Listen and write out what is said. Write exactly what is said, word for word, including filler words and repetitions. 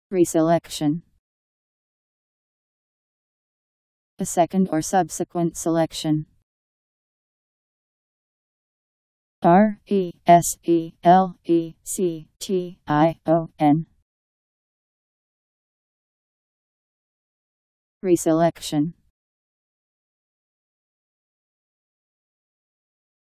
Reselection. A second or subsequent selection. R E S E L E C T I O N. Reselection.